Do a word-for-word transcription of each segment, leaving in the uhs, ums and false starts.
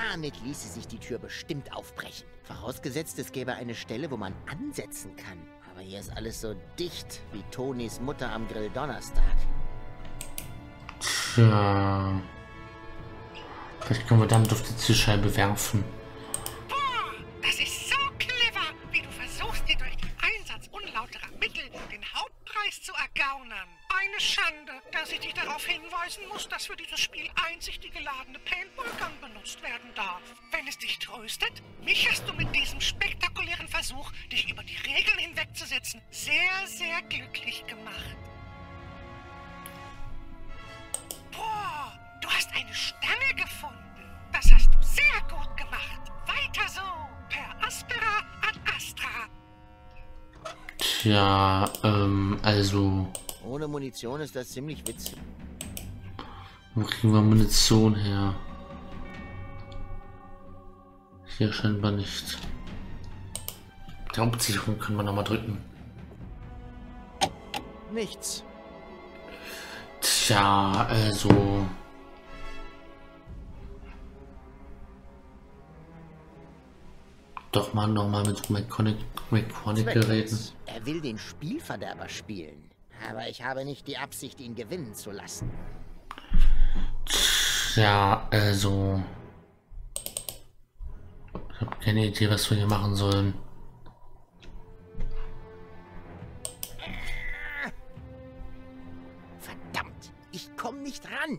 Damit ließe sich die Tür bestimmt aufbrechen. Vorausgesetzt, es gäbe eine Stelle, wo man ansetzen kann. Aber hier ist alles so dicht wie Tonys Mutter am Grilldonnerstag. Tja. Vielleicht können wir damit auf die Zielscheibe werfen. Boah, das ist so clever, wie du versuchst, dir durch den Einsatz unlauterer Mittel den Hauptpreis zu ergaunern. Eine Schande, dass ich dich darauf hinweisen muss, dass für dieses Spiel einzig die geladene Paintball-Gun benutzt werden darf. Wenn es dich tröstet, mich hast du mit diesem spektakulären Versuch, dich über die Regeln hinwegzusetzen, sehr, sehr glücklich gemacht. Boah, du hast eine Stange gefunden. Das hast du sehr gut gemacht. Weiter so. Per aspera ad astra. Tja, ähm, also... Ohne Munition ist das ziemlich witzig. Wo kriegen wir Munition her? Hier scheinbar nicht. Die Hauptsicherung können wir nochmal drücken. Nichts. Tja, also... Doch mal nochmal mit McConaughey reden. Er will den Spielverderber spielen. Aber ich habe nicht die Absicht, ihn gewinnen zu lassen. Ja, also... Ich habe keine Idee, was wir hier machen sollen. Verdammt, ich komme nicht ran.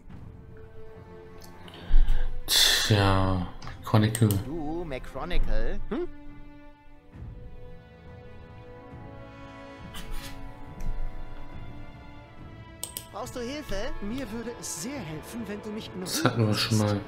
Tja, Chronicle. Du, McChronicle, hm? Brauchst du Hilfe? Mir würde es sehr helfen, wenn du mich in Das hatten wir schon mal.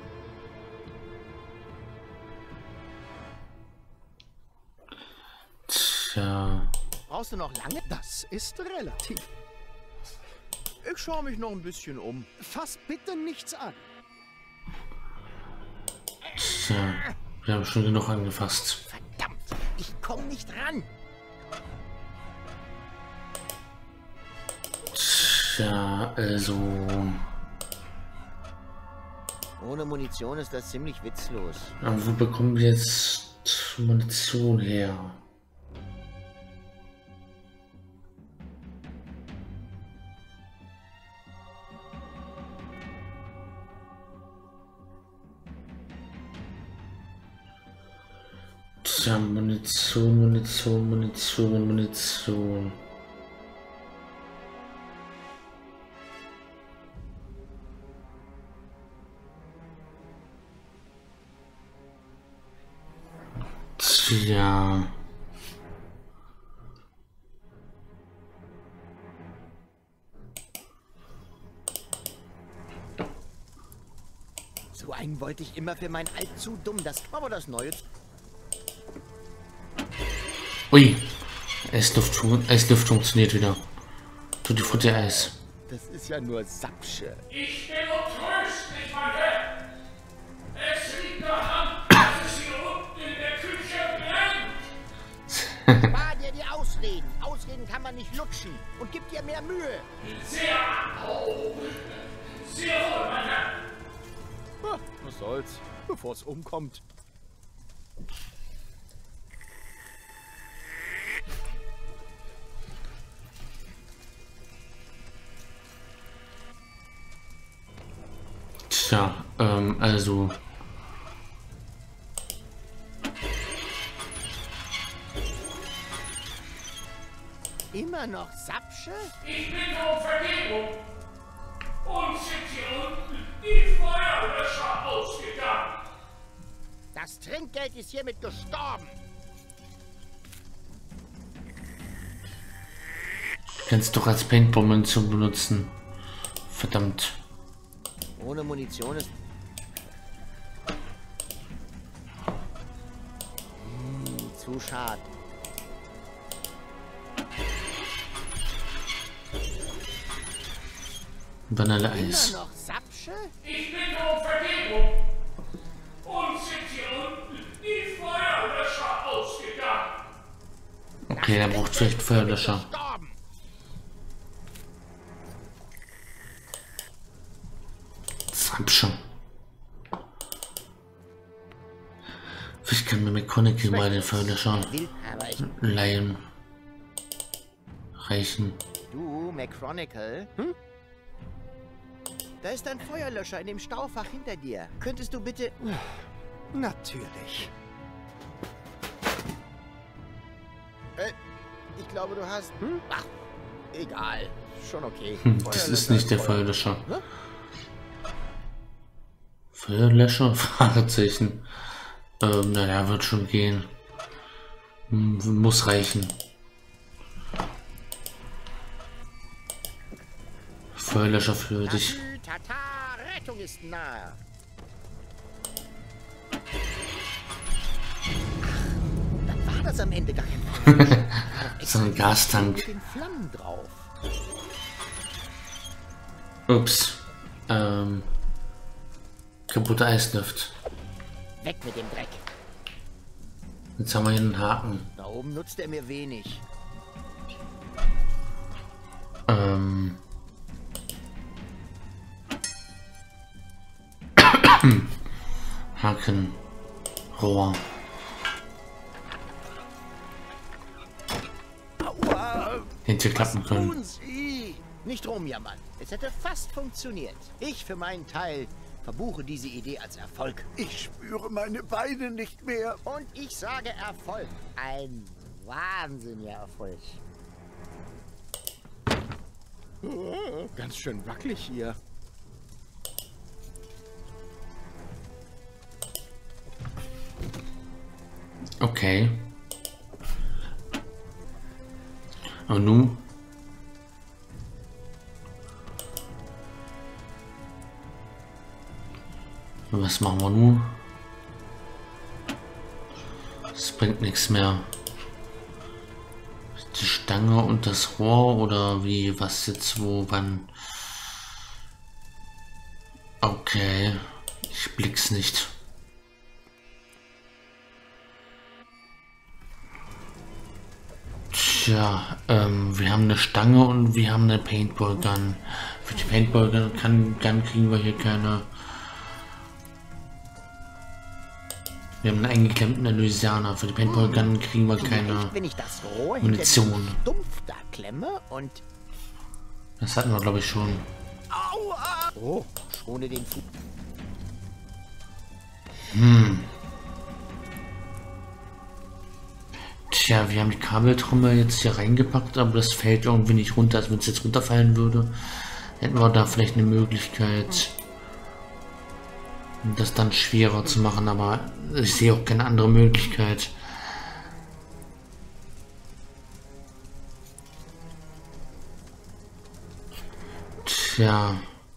Tja. Brauchst du noch lange? Das ist relativ. Ich schaue mich noch ein bisschen um. Fass bitte nichts an. Tja, wir haben schon genug angefasst. Verdammt, ich komme nicht ran. Tja, also... Ohne Munition ist das ziemlich witzlos. Aber wo bekommen wir jetzt Munition her? Tja, Munition, Munition, Munition, Munition. Tja. So einen wollte ich immer für mein Alt zu dumm. Das aber das Neue. Ui. Eisluft, Eisluft funktioniert wieder. Tut die Futter Eis. Das ist ja nur Sapsche. Ich bin untröstlich, mein Herr. Es liegt daran, dass es hier unten in der Küche brennt. Spar dir die Ausreden. Ausreden kann man nicht lutschen. Und gib dir mehr Mühe. Sehr, oh, sehr wohl, mein Herr. Ah, was soll's, bevor es umkommt. Tja, ähm, also... Immer noch Sapsche? Ich bitte um Vergebung. Uns sind hier unten die Feuerlöscher ausgegangen. Das Trinkgeld ist hiermit gestorben. Kannst doch als Paintball-Munition benutzen. Verdammt. Ohne Munition ist... Hm, zu schade. Vanilleeis. Immer noch Sapsche? Ich bitte um Vergebung. Uns sind hier unten die Feuerlöscher ausgegangen. Okay, er braucht vielleicht Feuerlöscher. Gestorben. Sapsche. Ich kann mir McConaughey mal den Feuerlöscher Will, aber ich... leihen. Reichen. Du, McChronicle? Hm? Da ist ein Feuerlöscher in dem Staufach hinter dir. Könntest du bitte... Natürlich. Äh, ich glaube, du hast... Hm? Ach, egal. Schon okay. Hm, das ist nicht der Feuerlöscher. Ne? Feuerlöscher? Fragezeichen. Ähm, naja, wird schon gehen. Hm, muss reichen. Feuerlöscher für dich. Tata, Rettung ist nahe. Ach, dann war das am Ende gar kein Feuerlöscher. So ein Gastank. Mit den Flammen drauf. Ups. Ähm. Kaputter Eislift. Weg mit dem Dreck. Jetzt haben wir hier einen Haken. Da oben nutzt er mir wenig. Ähm. Haken. Rohr. Hätte klappen können. Tun Sie? Nicht rumjammern. Es hätte fast funktioniert. Ich für meinen Teil verbuche diese Idee als Erfolg. Ich spüre meine Beine nicht mehr. Und ich sage Erfolg. Ein wahnsinniger Erfolg. Oh, ganz schön wackelig hier. Okay. Und nun? Was machen wir nun? Es bringt nichts mehr. Die Stange und das Rohr oder wie, was jetzt, wo, wann? Okay, ich blick's nicht. Tja, ähm, wir haben eine Stange und wir haben eine Paintball Gun. Für die Paintball Gun, kann, Gun kriegen wir hier keine. Wir haben einen eingeklemmten Louisiana. Für die Paintball Gun kriegen wir keine Wenn ich das Rohr Munition. Stumpf da klemme und... Das hatten wir, glaube ich, schon. Aua! Oh, schone den Fuß. Hm. Tja, wir haben die Kabeltrommel jetzt hier reingepackt, aber das fällt irgendwie nicht runter. Also wenn es jetzt runterfallen würde, hätten wir da vielleicht eine Möglichkeit, das dann schwerer zu machen, aber ich sehe auch keine andere Möglichkeit. Tja.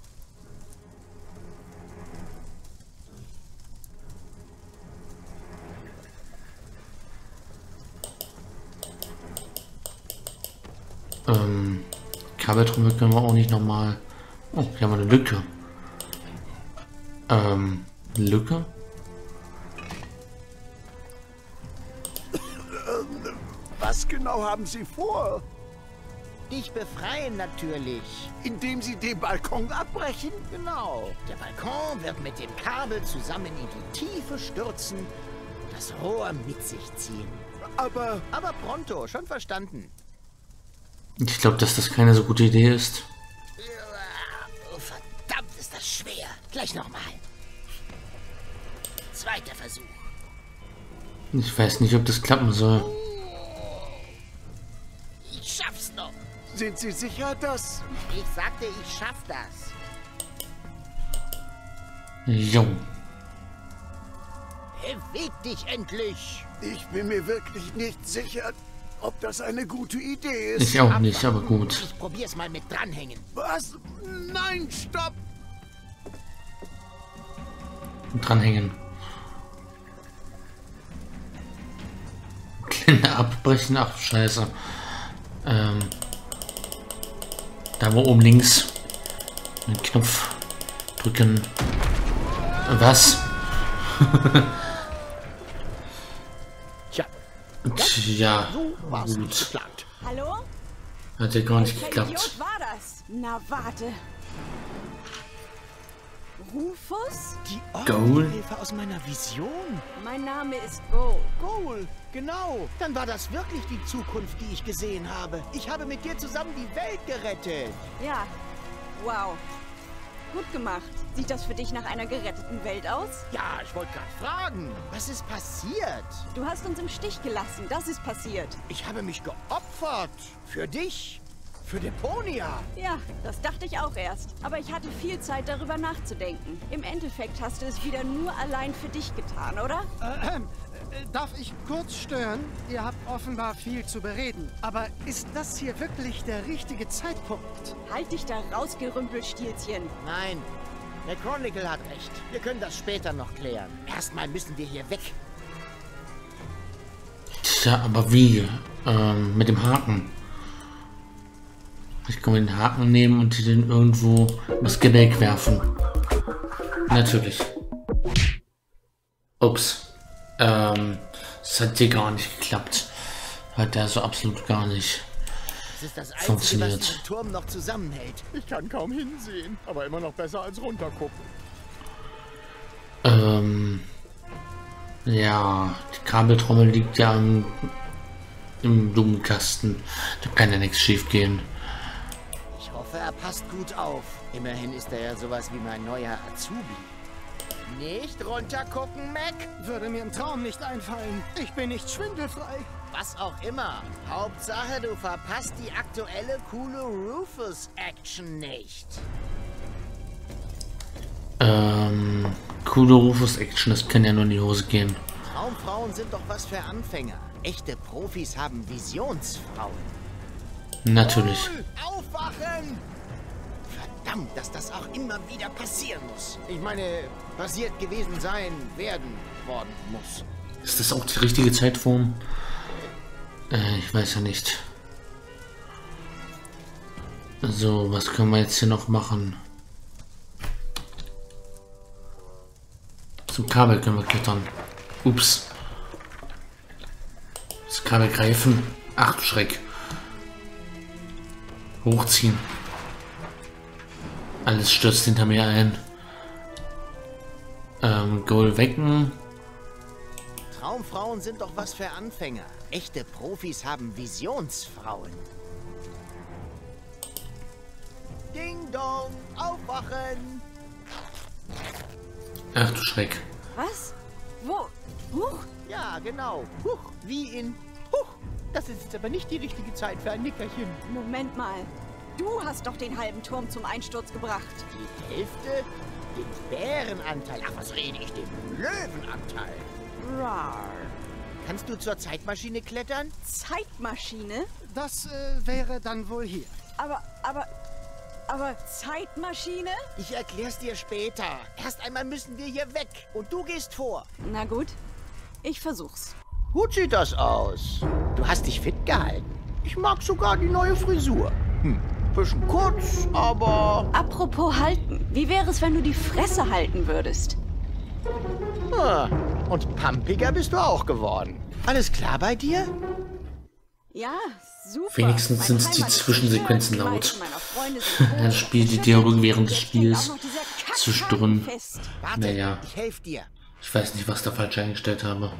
Ähm, Kabeltrommel können wir auch nicht nochmal. Oh, hier haben wir eine Lücke. Ähm, Lücke? Was genau haben Sie vor? Dich befreien natürlich. Indem Sie den Balkon abbrechen? Genau. Der Balkon wird mit dem Kabel zusammen in die Tiefe stürzen, das Rohr mit sich ziehen. Aber... Aber pronto, schon verstanden. Ich glaube, dass das keine so gute Idee ist. Oh, verdammt, ist das schwer. Gleich nochmal. Zweiter Versuch. Ich weiß nicht, ob das klappen soll. Ich schaff's noch. Sind Sie sicher, dass... Ich sagte, ich schaff das. Jo. Beweg dich endlich. Ich bin mir wirklich nicht sicher, ob das eine gute Idee ist. Ich auch nicht, aber gut. Ich probier's mal mit dranhängen. Was? Nein, stopp! Dranhängen. Kinder abbrechen, ach scheiße. Ähm, da wo oben links den Knopf drücken. Was? Tja, Tja, so war's nicht gut. geplant. Hallo? Hat ja gar nicht Welcher geklappt. Idiot war das? Na, warte. Rufus? Die Goal? Ordenhilfe aus meiner Vision. Mein Name ist Goal. Goal, genau. Dann war das wirklich die Zukunft, die ich gesehen habe. Ich habe mit dir zusammen die Welt gerettet. Ja. Wow. Gut gemacht. Sieht das für dich nach einer geretteten Welt aus? Ja, ich wollte gerade fragen, was ist passiert? Du hast uns im Stich gelassen. Das ist passiert. Ich habe mich geopfert. Für dich. Für Deponia. Ja, das dachte ich auch erst. Aber ich hatte viel Zeit, darüber nachzudenken. Im Endeffekt hast du es wieder nur allein für dich getan, oder? Ähm, äh, darf ich kurz stören? Ihr habt offenbar viel zu bereden. Aber ist das hier wirklich der richtige Zeitpunkt? Halt dich da raus, Gerümpelstilzchen. Nein, der Chronicle hat recht. Wir können das später noch klären. Erstmal müssen wir hier weg. Tja, aber wie? Ähm, mit dem Haken. Ich kann den Haken nehmen und den irgendwo das Gedeck werfen. Natürlich. Ups. Ähm, das hat hier gar nicht geklappt. Hat der so absolut gar nicht Das ist das Einzige, funktioniert. was den Turm noch zusammenhält. Ich kann kaum hinsehen, aber immer noch besser als runtergucken. Ähm, ja, die Kabeltrommel liegt ja im, im Blumenkasten. Da kann ja nichts schief gehen. Ich hoffe, er passt gut auf. Immerhin ist er ja sowas wie mein neuer Azubi. Nicht runtergucken, Mac? Würde mir im Traum nicht einfallen. Ich bin nicht schwindelfrei. Was auch immer. Hauptsache, du verpasst die aktuelle coole Rufus-Action nicht. Ähm, coole Rufus-Action, das kann ja nur in die Hose gehen. Traumfrauen sind doch was für Anfänger. Echte Profis haben Visionsfrauen. Natürlich. Goal, aufwachen! Verdammt, dass das auch immer wieder passieren muss. Ich meine, passiert gewesen sein, werden, worden muss. Ist das auch die richtige Zeitform? Äh, ich weiß ja nicht. So, was können wir jetzt hier noch machen? Zum Kabel können wir klettern. Ups. Das Kabel greifen. Ach du Schreck. Hochziehen. Alles stürzt hinter mir ein. Ähm, Goal wecken. Traumfrauen sind doch was für Anfänger. Echte Profis haben Visionsfrauen. Ding dong, aufwachen! Ach du Schreck. Was? Wo? Huch? Ja, genau. Huch, wie in Huch. Das ist jetzt aber nicht die richtige Zeit für ein Nickerchen. Moment mal. Du hast doch den halben Turm zum Einsturz gebracht. Die Hälfte? Den Bärenanteil. Ach, was rede ich? Den Löwenanteil. Rar. Kannst du zur Zeitmaschine klettern? Zeitmaschine? Das äh, wäre dann wohl hier. Aber, aber, aber Zeitmaschine? Ich erklär's dir später. Erst einmal müssen wir hier weg. Und du gehst vor. Na gut, ich versuch's. Gut sieht das aus. Du hast dich fit gehalten. Ich mag sogar die neue Frisur. Hm, bisschen kurz, aber... Apropos halten, wie wäre es, wenn du die Fresse halten würdest? Ah, und pumpiger bist du auch geworden. Alles klar bei dir? Ja, super. Wenigstens Mein sind die Heimat ist Zwischensequenzen schön, die laut. meisten meiner Freunde sind Das tot. Spiel, die Schön, Dialoge während des jetzt hängt auch Spiels noch dieser zwischendrin. Kackhaken fest. Warte, Naja. ich helfe dir. Ich weiß nicht, was da falsch eingestellt habe.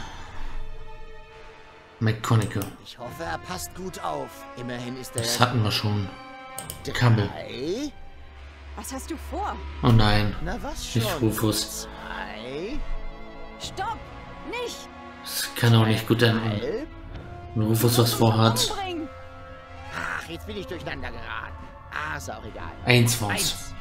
McConaughey. Ich hoffe, er passt gut auf. Immerhin ist er... Das hatten wir schon. Kabel. Drei. Was hast du vor? Oh nein. Na was schon? Nicht Rufus. Zwei. Stopp! Nicht! Das kann auch nicht gut enden. Halb. Wenn Rufus was vorhat. Umbringen. Ach, jetzt bin ich durcheinander geraten. Ah, ist auch egal. Eins war's. Eins.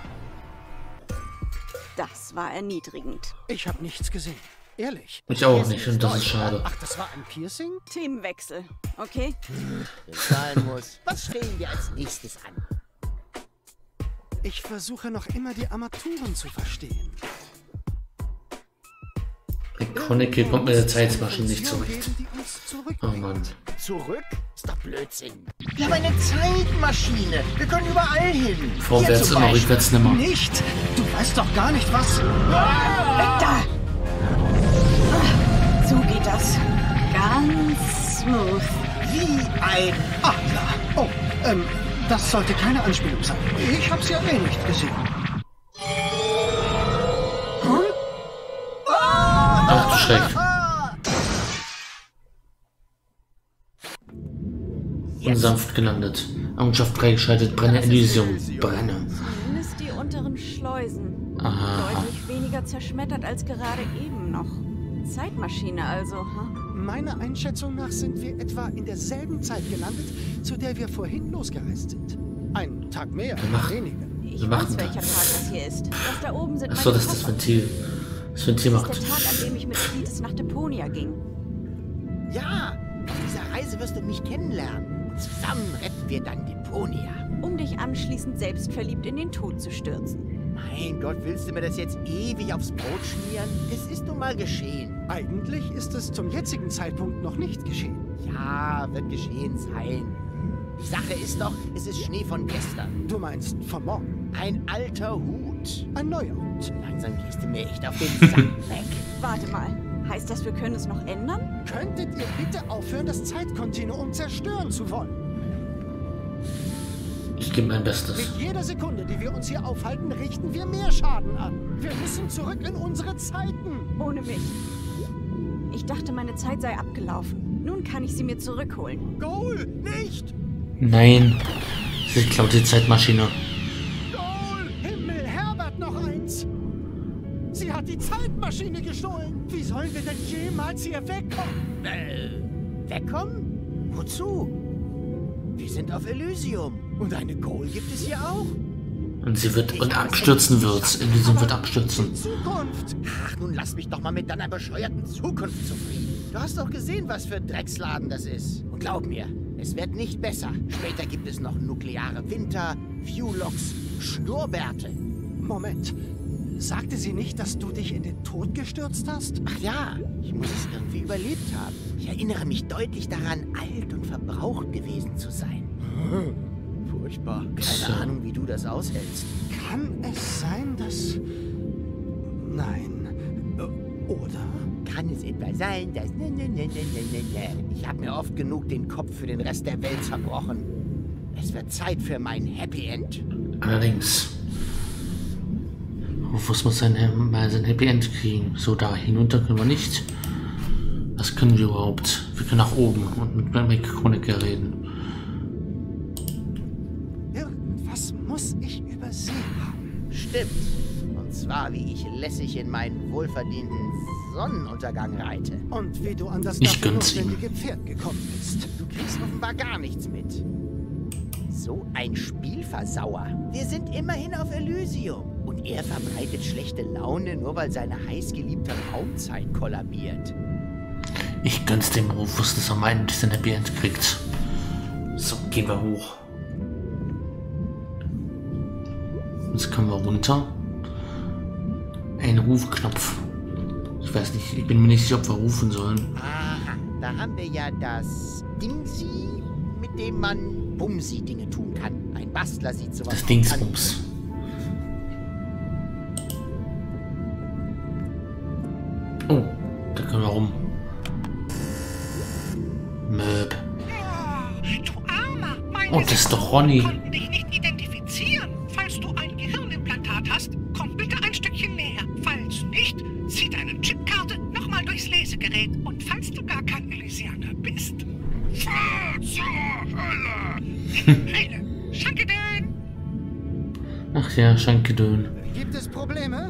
Das war erniedrigend. Ich habe nichts gesehen. Ehrlich. Ich auch nicht und das ist schade. Ach, das war ein Piercing? Themenwechsel, okay? Wenn es sein muss. Was stellen wir als nächstes an? Ich versuche noch immer die Armaturen zu verstehen. McConaughey kommt mit der Zeitmaschine nicht zurecht. Geben, die uns Oh zurückbringt. Mann. Zurück? Ist doch Blödsinn. Wir haben eine Zeitmaschine. Wir können überall hin. Vorwärts Hier zum immer, Beispiel. rückwärts nimmer. Nicht! Du weißt doch gar nicht, was... Weg da! Ah, so geht das. Ganz smooth. Wie ein... Ach ja. Oh, ähm, das sollte keine Anspielung sein. Ich hab's ja eh nicht gesehen. Schreck. Unsanft gelandet. Errungenschaft freigeschaltet. Brenne Elysium. Brenne. Zumindest die unteren Schleusen. Aha. Deutlich weniger zerschmettert als gerade eben noch. Zeitmaschine also, ha? Meiner Einschätzung nach sind wir etwa in derselben Zeit gelandet, zu der wir vorhin losgereist sind. Ein Tag mehr, mach- weniger. Ich Wir weiß, machen welcher Tag das. das hier ist. Das da oben sind Achso, meine das ist das Koffer. Ventil. Das Ventil Das macht. ist der Tag, an dem ich mit Cletus nach Deponia ging. Ja, auf dieser Reise wirst du mich kennenlernen. Und zusammen retten wir dann Deponia. Um dich anschließend selbstverliebt in den Tod zu stürzen. Mein Gott, willst du mir das jetzt ewig aufs Brot schmieren? Es ist nun mal geschehen. Eigentlich ist es zum jetzigen Zeitpunkt noch nicht geschehen. Ja, wird geschehen sein. Die Sache ist doch, es ist Schnee von gestern. Du meinst von morgen. Ein alter Hut. Ein neuer Hut. Langsam gehst du mir echt auf den Sack weg. Warte mal, heißt das, wir können es noch ändern? Könntet ihr bitte aufhören, das Zeitkontinuum zerstören zu wollen? Ich gebe mein Bestes. Mit jeder Sekunde, die wir uns hier aufhalten, richten wir mehr Schaden an. Wir müssen zurück in unsere Zeiten. Ohne mich. Ich dachte, meine Zeit sei abgelaufen. Nun kann ich sie mir zurückholen. Goal, nicht! Nein. Sie klaut die Zeitmaschine. Goal! Himmel, Herbert, noch eins! Sie hat die Zeitmaschine gestohlen! Wie sollen wir denn jemals hier wegkommen? Äh, wegkommen? Wozu? Wir sind auf Elysium. Und eine Goal gibt es hier auch. Und sie wird und abstürzen wird. Elysium wird abstürzen. Die Zukunft! Ach, nun lass mich doch mal mit deiner bescheuerten Zukunft zufrieden. Du hast doch gesehen, was für ein Drecksladen das ist. Und glaub mir, es wird nicht besser. Später gibt es noch nukleare Winter, Viewlocks, Schnurrbärte. Moment. Sagte sie nicht, dass du dich in den Tod gestürzt hast? Ach ja, ich muss es irgendwie überlebt haben. Ich erinnere mich deutlich daran, alt und verbraucht gewesen zu sein. Furchtbar. Keine So. Ahnung, wie du das aushältst. Kann es sein, dass... Nein. Äh, Oder? Kann es etwa sein, dass... Ne, ne, ne, ne, ne, ne, ne. Ich habe mir oft genug den Kopf für den Rest der Welt zerbrochen. Es wird Zeit für mein Happy End. Allerdings. Rufus muss sein, mal sein Happy End kriegen. So, da hinunter können wir nicht. Was können wir überhaupt? Wir können nach oben und mit Mike Kronecker reden. Irgendwas muss ich übersehen haben. Stimmt. Und zwar, wie ich lässig in meinen wohlverdienten Sonnenuntergang reite. Und wie du an das Ich dafür gönn's ihm. notwendige Pferd gekommen bist. Du kriegst offenbar gar nichts mit. So ein Spielversauer. Wir sind immerhin auf Elysium. Und er verbreitet schlechte Laune, nur weil seine heißgeliebte Raumzeit kollabiert. Ich gönn's dem Rufus, dass er meinen sein Happy End kriegt. So, gehen wir hoch. Jetzt können wir runter. Ein Rufknopf. Ich weiß nicht, ich bin mir nicht sicher, ob wir rufen sollen. Aha, da haben wir ja das Dingsi, mit dem man Bumsi-Dinge tun kann. Ein Bastler sieht sowas. Das von Dingsbums. Oh, da können wir rum. Möb. Oh, du Armer. Meine Oh, das ist doch Sekunden Ronny. konnten dich nicht identifizieren. Falls du ein Gehirnimplantat hast, komm bitte ein Stückchen näher. Falls nicht, zieh deine Chipkarte nochmal durchs Lesegerät. Und falls du gar kein Elysianer bist, fahr zur Hölle. Heile, Schankedön. Ach ja, Schankedön. Gibt es Probleme?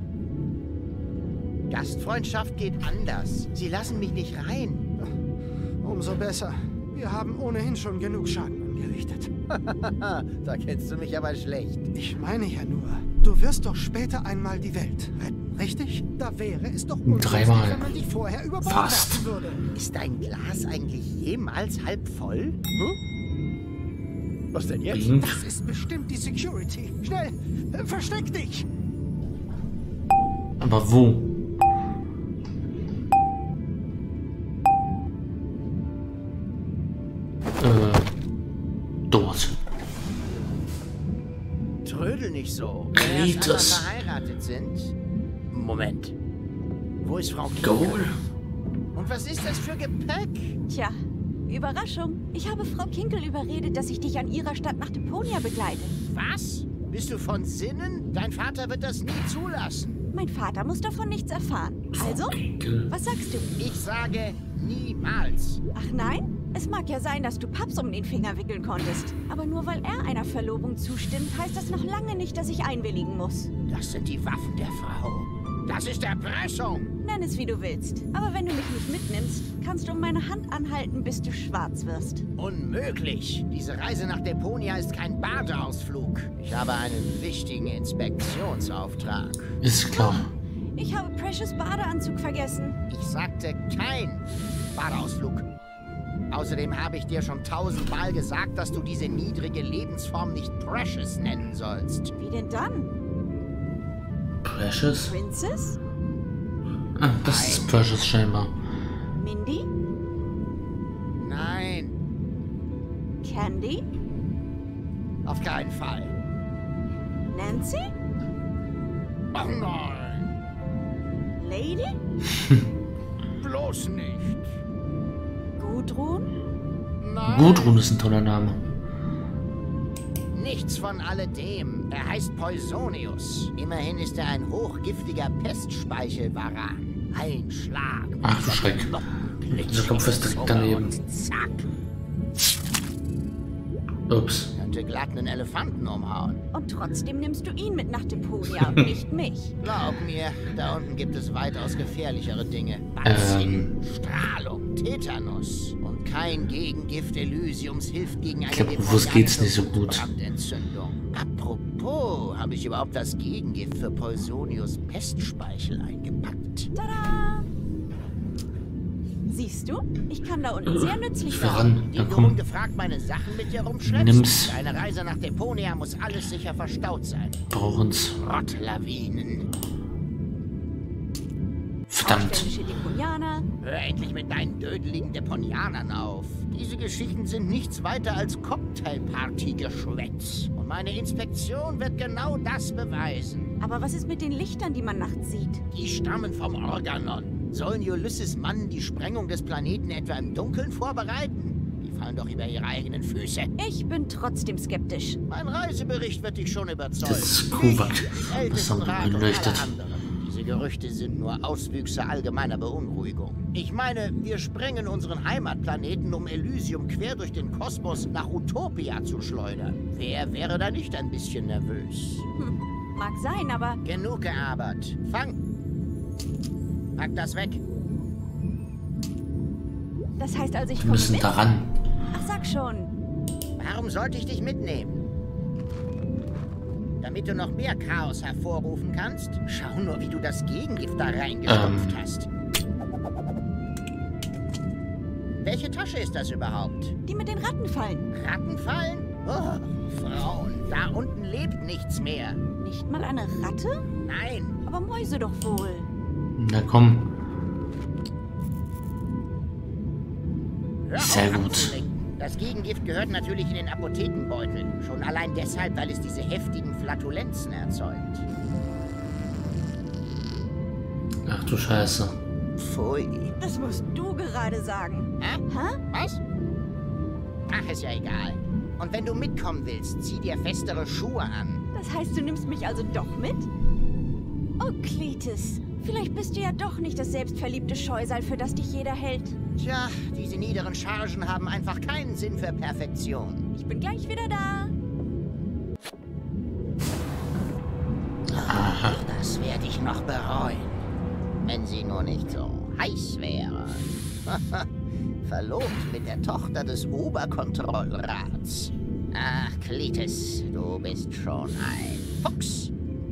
Gastfreundschaft geht anders. Sie lassen mich nicht rein. Umso besser. Wir haben ohnehin schon genug Schaden angerichtet. Da kennst du mich aber schlecht. Ich meine ja nur, du wirst doch später einmal die Welt retten, richtig? Da wäre es doch ungünstig, Dreimal. wenn man dich vorher über Bord Fast. werfen würde. Ist dein Glas eigentlich jemals halb voll? Was denn jetzt? Bing. Das ist bestimmt die Security. Schnell, äh, versteck dich! Aber wo? Äh, dort. Trödel nicht so. Wenn erst einmal Cletus. verheiratet sind. Moment. Wo ist Frau Kinkel? Goal. Und was ist das für Gepäck? Tja, Überraschung. Ich habe Frau Kinkel überredet, dass ich dich an ihrer Stadt nach Deponia begleite. Was? Bist du von Sinnen? Dein Vater wird das nie zulassen. Mein Vater muss davon nichts erfahren. Also, was sagst du? Ich sage niemals. Ach nein? Es mag ja sein, dass du Paps um den Finger wickeln konntest. Aber nur weil er einer Verlobung zustimmt, heißt das noch lange nicht, dass ich einwilligen muss. Das sind die Waffen der Frau. Das ist Erpressung. Nenn es, wie du willst. Aber wenn du mich nicht mitnimmst, kannst du um meine Hand anhalten, bis du schwarz wirst. Unmöglich. Diese Reise nach Deponia ist kein Badeausflug. Ich habe einen wichtigen Inspektionsauftrag. Ist klar. Ich habe Precious Badeanzug vergessen. Ich sagte kein Badeausflug. Außerdem habe ich dir schon tausendmal gesagt, dass du diese niedrige Lebensform nicht Precious nennen sollst. Wie denn dann? Precious? Princess? Ah, das ist Precious scheinbar. Mindy? Nein, Candy? auf keinen Fall. Nancy? Oh nein, Lady? bloß nicht. Gudrun? Nein, Gudrun ist ein toller Name. nichts von alledem. Er heißt Poisonius. Immerhin ist er ein hochgiftiger Pestspeichelvaran. Ein Schlag. Ach du Schreck. Unser Kopf ist direkt daneben. Und zack. Ups. Könnte glatt einen Elefanten umhauen. Und trotzdem nimmst du ihn mit nach Deponia und nicht mich. Glaub mir, da unten gibt es weitaus gefährlichere Dinge. Ähm. Bazillen, Strahlung, Tetanus. Und kein Gegengift Elysiums hilft gegen eine Ich glaub, bewusst geht's nicht so gut. Brandentzündung. Apropos, habe ich überhaupt das Gegengift für Poisonius Pestspeichel eingepackt? Tada! Siehst du? Ich kann da unten sehr nützlich sein. Voran, Die na du komm. ungefragt meine Sachen mit dir rumschleppst? Nimm's. Für eine Reise nach Deponia muss alles sicher verstaut sein. Brauchen's. Rottlawinen. Verdammt. Ausländische Deponianer. Hör endlich mit deinen dödeligen Deponianern auf. Diese Geschichten sind nichts weiter als Cocktailparty-Geschwätz. Und meine Inspektion wird genau das beweisen. Aber was ist mit den Lichtern, die man nachts sieht? Die stammen vom Organon. Sollen Ulysses Mann die Sprengung des Planeten etwa im Dunkeln vorbereiten? Die fallen doch über ihre eigenen Füße. Ich bin trotzdem skeptisch. Mein Reisebericht wird dich schon überzeugen. Das ist Kuwak. Ich, Das ältesten haben Rat und beleuchtet. alle anderen. Diese Gerüchte sind nur Auswüchse allgemeiner Beunruhigung. Ich meine, wir sprengen unseren Heimatplaneten, um Elysium quer durch den Kosmos nach Utopia zu schleudern. Wer wäre da nicht ein bisschen nervös? Hm, mag sein, aber Genug gearbeitet. Fang! Pack das weg. das heißt also, ich Wir komme müssen mit? daran. Ach, sag schon. Warum sollte ich dich mitnehmen? Damit du noch mehr Chaos hervorrufen kannst? Schau nur, wie du das Gegengift da reingestopft Ähm. hast. Welche Tasche ist das überhaupt? Die mit den Rattenfallen. Rattenfallen? Oh, Frauen, da unten lebt nichts mehr. Nicht mal eine Ratte? Nein, Aber Mäuse doch wohl. Na komm. hör Sehr auf gut. abzulenken. Das Gegengift gehört natürlich in den Apothekenbeutel. Schon allein deshalb, weil es diese heftigen Flatulenzen erzeugt. Ach du Scheiße. Pfui. Das musst du gerade sagen. Hä? Hä? Was? Ach, ist ja egal. Und wenn du mitkommen willst, zieh dir festere Schuhe an. Das heißt, du nimmst mich also doch mit? Oh, Cletus. Vielleicht bist du ja doch nicht das selbstverliebte Scheusal, für das dich jeder hält. Tja, diese niederen Chargen haben einfach keinen Sinn für Perfektion. Ich bin gleich wieder da. Aha. Das werde ich noch bereuen. Wenn sie nur nicht so heiß wäre. Verlobt mit der Tochter des Oberkontrollrats. Ach, Cletus, du bist schon ein Fuchs.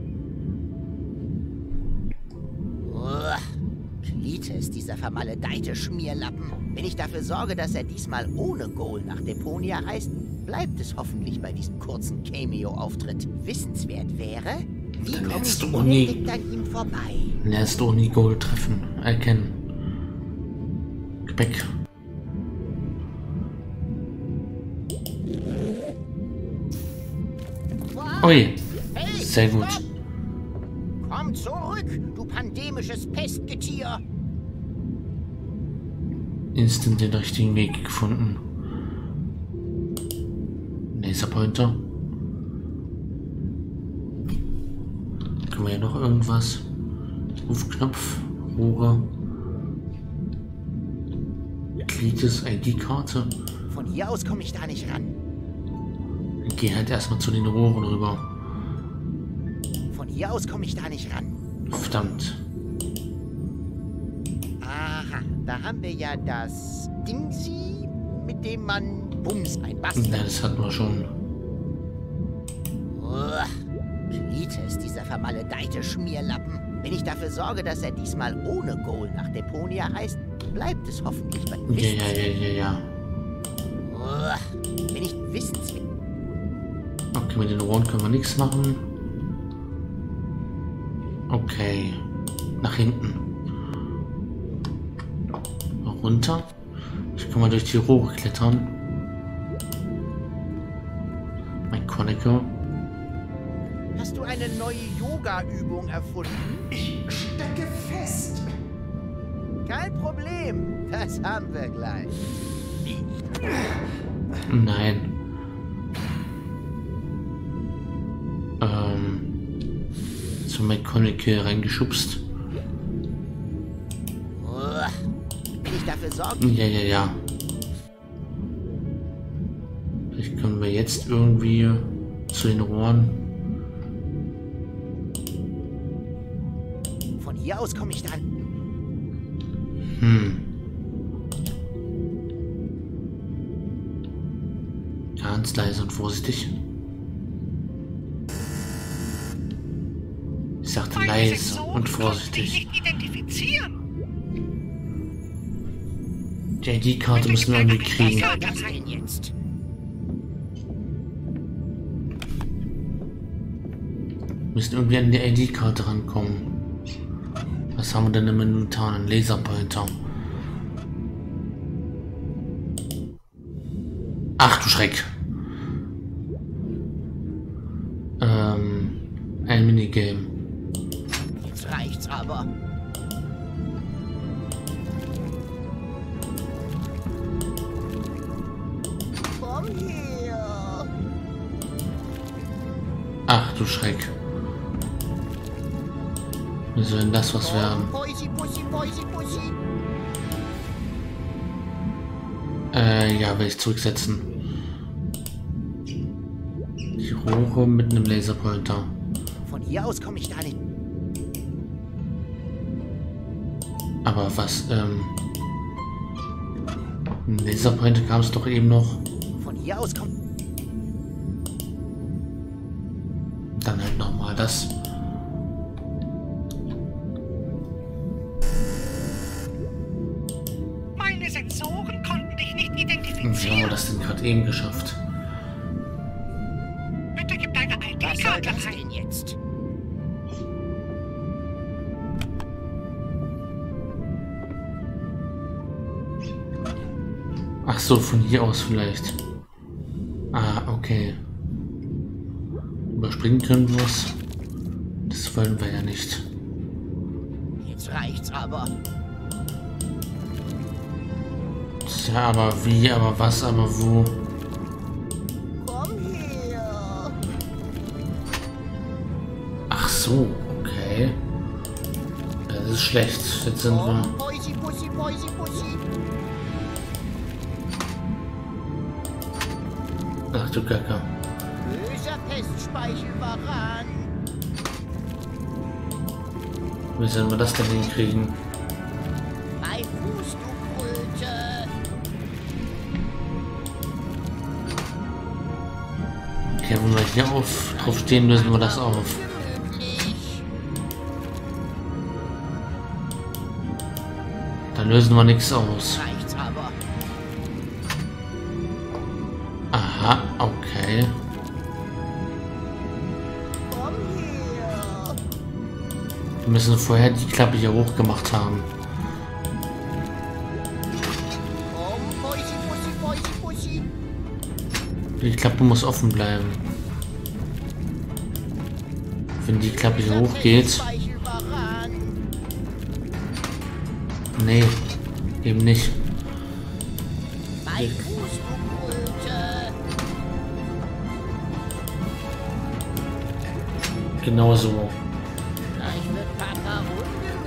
Uah, Cletus, dieser vermaledeite Schmierlappen. Wenn ich dafür sorge, dass er diesmal ohne Goal nach Deponia reist, bleibt es hoffentlich bei diesem kurzen Cameo-Auftritt. Wissenswert wäre, wie Dann komme ich hättest du auch nie- direkt an ihm vorbei? Lässt du nie Gold treffen. Erkennen. Gebäck. Ui. Hey, Sehr gut. stopp! Komm zurück, du pandemisches Pestgetier! Instant den richtigen Weg gefunden. Laserpointer. Können wir hier noch irgendwas? Rufknopf, Rohre. Klites I D-Karte. Von hier aus komme ich da nicht ran. Dann geh halt erstmal zu den Rohren rüber. Von hier aus komme ich da nicht ran. Verdammt. Aha, da haben wir ja das Dingsi, mit dem man Bums einbastelt. Ja, das hatten wir schon. Uah, Klites, dieser vermaledeite Schmierlappen. Wenn ich dafür sorge, dass er diesmal ohne Goal nach Deponia heißt, bleibt es hoffentlich bei Ja, ja, ja, ja, ja. Uah, wenn ich wissenswert. Okay, mit den Rohren können wir nichts machen. Okay. Nach hinten. Runter. Ich kann mal durch die Rohre klettern. Mein Konica. Hast du eine neue Yoga-Übung erfunden? Ich stecke fest. Kein Problem. Das haben wir gleich. Nein. Ähm. So mein Konica reingeschubst. Uah, wenn ich dafür sorge. Ja, ja, ja. Vielleicht können wir jetzt irgendwie zu den Rohren. Von hier aus komme ich dann. Hm. Ganz leise und vorsichtig. Ich sagte Meine leise Sensoren und konnten vorsichtig. dich nicht identifizieren. Die I D-Karte müssen wir irgendwie kriegen. Was soll das denn jetzt? Wir müssen irgendwie an die I D-Karte rankommen. Was haben wir denn im Inventar? Einen Laserpointer. Ach du Schreck. Ähm, ein Minigame. Jetzt reicht's aber. Komm her. Ach du Schreck. Wie soll denn das was werden? Poisi, Pussy, Poisi, Pussy. Äh, ja, will ich zurücksetzen. Die Rohre mit einem Laserpointer. Von hier aus komme ich da nicht. Aber was, ähm... ein Laserpointer kam es doch eben noch. Von hier aus kommt. Dann halt nochmal das. Meine Sensoren konnten dich nicht Und wie haben wir identifizieren. das denn gerade eben geschafft? Bitte gib deine Was soll I D-Karte das ein. denn jetzt? Ach so, von hier aus vielleicht. Ah, okay. Überspringen können wir es. Das wollen wir ja nicht. Jetzt reicht's aber. Tja, aber wie, aber was, aber wo? Komm her. Ach so, okay. Das ist schlecht. Jetzt sind wir... Komm, Poisi, Pussy, Poisi, Pussy. Ach du Kacke. Böser Pestspeichel-Varan. Wie sollen wir das denn hinkriegen? Mein Fuß, du Kröte. Okay, wenn wir hier auf, drauf stehen, lösen wir das auf. Gemütlich. Da lösen wir nichts aus. Reicht's aber. Aha, okay. Komm her. Wir müssen vorher die Klappe hier hoch gemacht haben. Komm, Poisi, Pussy, Poisi, Pussy. Die Klappe muss offen bleiben. Wenn die Klappe hier hoch geht. Pestspeichel-Varan. Nee, eben nicht. Mein Fuß, du Kröte. Genau so. Gleich wird Papa ungemütlich.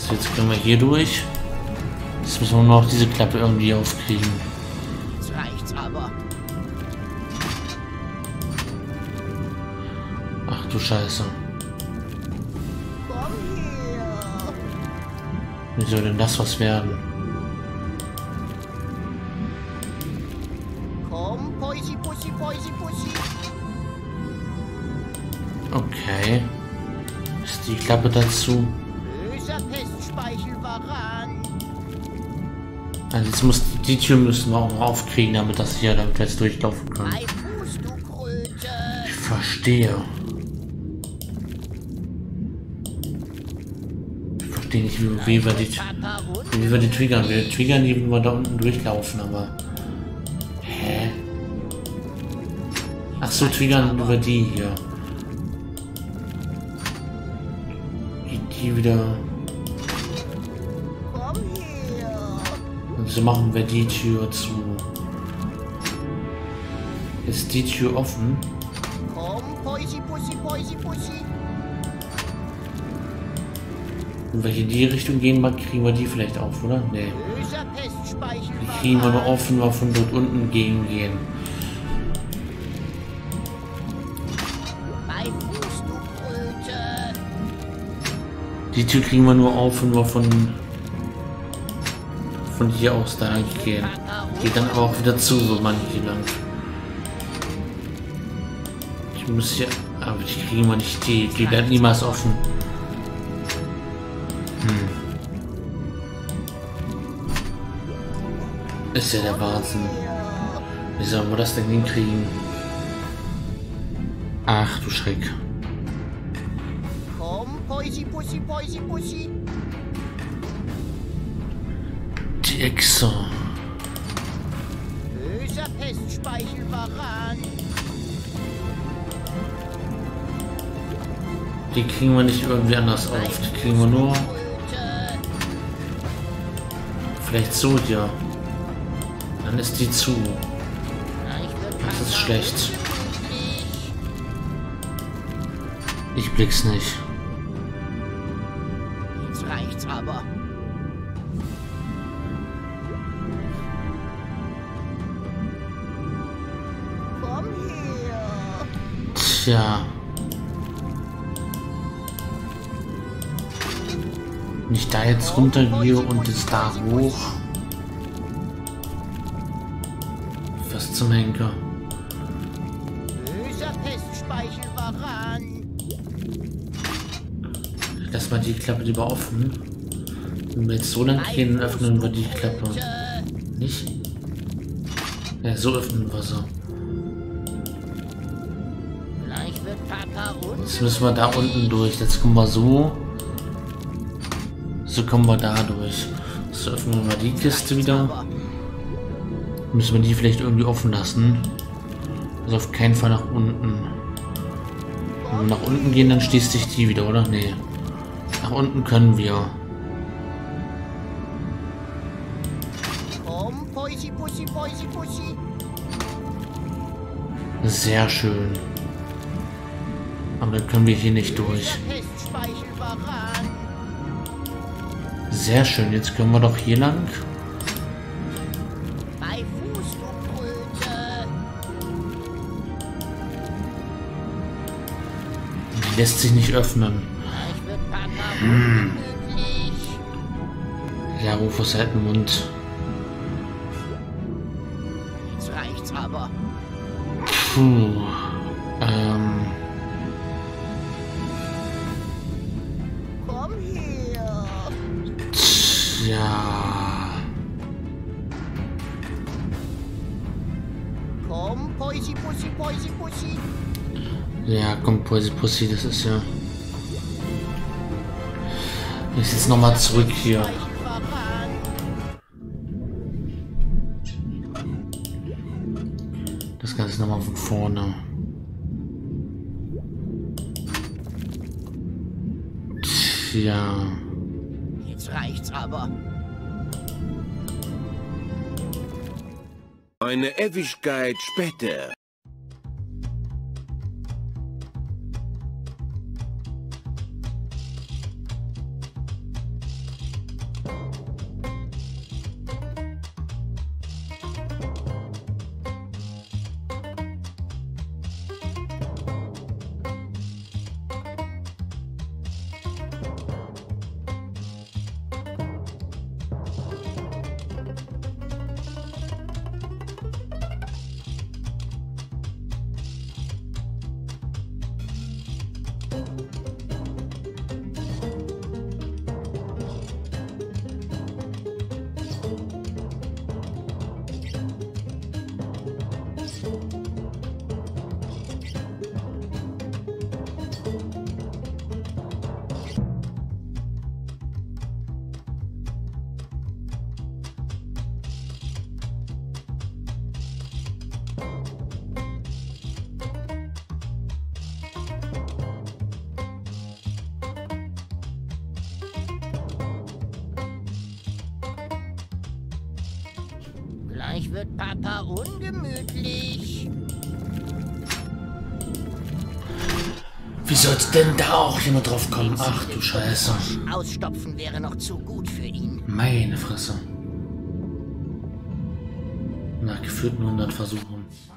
So, jetzt können wir hier durch. Jetzt müssen wir noch diese Klappe irgendwie aufkriegen. Jetzt reicht's aber. Ach du Scheiße. Komm her. Wie soll denn das was werden? Komm, Poisi, Pussy, Poisi, Pussy. Okay. Ist die Klappe dazu? Böser Pestspeichelvaran. Also jetzt muss die Tür müssen wir auch aufkriegen, damit das hier, damit wir jetzt durchlaufen können. Bei Fuß, du Kröte. Ich verstehe. Ich verstehe nicht, wie, wie wir die wie wir die triggern. Wir triggern die, wenn wir da unten durchlaufen, aber. Hä? Ach so, triggern über die hier. Die, die wieder. Komm her. Und so machen wir die Tür zu. Ist die Tür offen? Komm, Poisi, Pussy, Poisi, Pussy. Wenn wir hier in die Richtung gehen, mal kriegen wir die vielleicht auf, oder? Nee. Böser Die Pestspeichelvaran. kriegen wir nur auf, wenn wir von dort unten gegengehen. Bei Fuß, du Kröte. Die Tür kriegen wir nur auf, wenn wir von von hier aus da gehen. Geht dann aber auch wieder zu, so man hier lang. Ich muss hier, aber die kriegen wir nicht, die, die bleibt niemals offen. Hm. Ist ja der Wahnsinn. Wie sollen wir das denn hinkriegen? Ach du Schreck. Komm, Poisi, Pussy, Poisi, Pussy. Die Echse. Böser Pestspeichelvaran. Die kriegen wir nicht irgendwie anders auf. Die kriegen wir nur vielleicht so hier. Dann ist die zu. Das ist schlecht. Ich blick's nicht. Jetzt reicht's aber. Komm her. Tja. Wenn ich da jetzt runtergehe und es da hoch. Was zum Henker. Böser Pestspeichelvaran. Lass mal die Klappe lieber offen. Wenn wir jetzt so lang gehen, öffnen wir die Klappe. Nicht? Ja, so öffnen wir sie. Vielleicht wird Papa runter. Jetzt müssen wir da unten durch. Jetzt kommen wir so. So kommen wir da durch. So öffnen wir mal die Kiste wieder. Müssen wir die vielleicht irgendwie offen lassen. Also auf keinen Fall nach unten. Wenn wir nach unten gehen, dann schließt sich die wieder, oder? Nee. Nach unten können wir. Komm, Poisi, Pussy, Poisi, Pussy. Sehr schön. Aber dann können wir hier nicht durch. Böser Pestspeichelvaran. Sehr schön. Jetzt können wir doch hier lang. Bei Fuß, du Kröte. Die lässt sich nicht öffnen. Vielleicht wird Papa unmöglich. Ja, Rufus hält den Mund. Jetzt reicht's aber. Puh. Ähm. Komm her. Tja. Komm, Poisi, Pussy, Poisi, Pussy. Ja, komm, Pussy, Pussy, das ist ja. Ich sitze nochmal zurück hier. Das Ganze nochmal von vorne. Tja. Jetzt reicht's aber. Eine Ewigkeit später. Gleich wird Papa ungemütlich. Wie sollte denn da auch jemand drauf kommen? Ach du Scheiße. Ausstopfen wäre noch zu gut für ihn. Meine Fresse. Nach geführten hundert Versuchen.